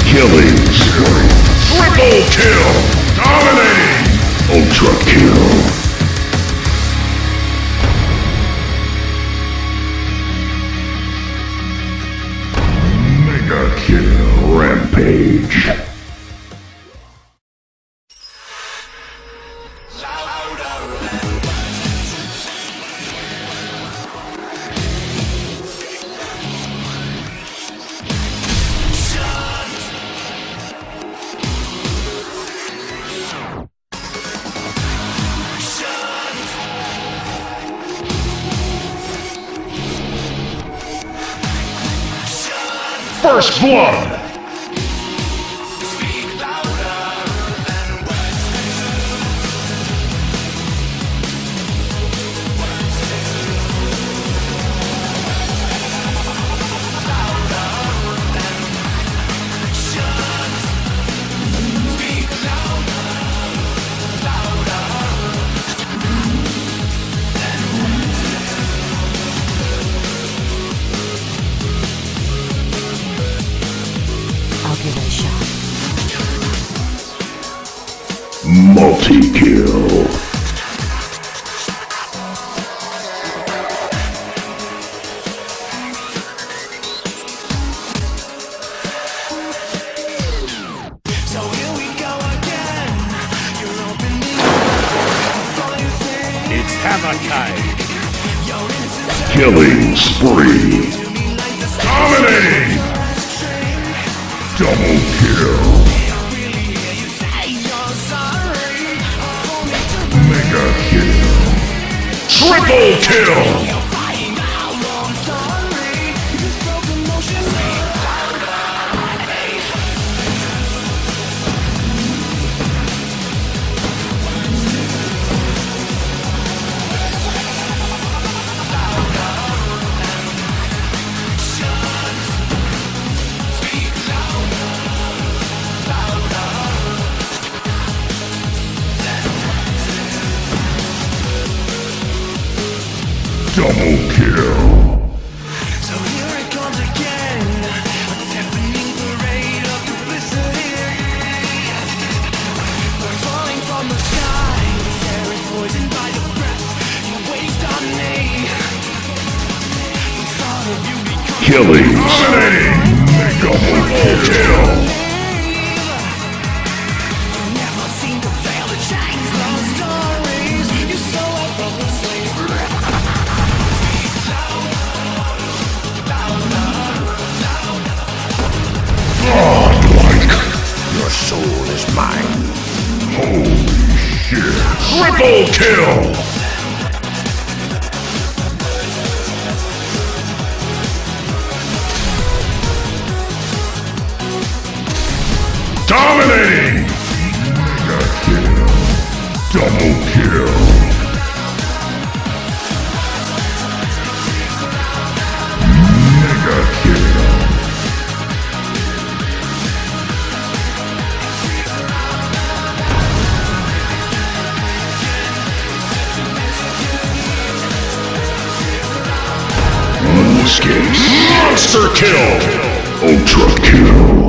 Killing spree. Triple kill. Dominating. Ultra kill. Mega kill. Rampage. First blood! Give it a shot. Multi-kill. So here we go again. You're opening It's Hammerkai. Killing spree. Dominating. Double kill. Mega kill. Triple kill. Double kill. So here it comes again, a deafening parade of publicity. We're falling from the sky, the air is poisoned by the breath you waste on me. The thought of you becomes Killing spree. Double kill. You never seem to fail to change those stories. You so effortlessly. Godlike. Your soul is mine. Holy shit. Triple kill. Dominating. Mega kill. Double kill. Mega kill. Escape. Monster kill. Ultra kill.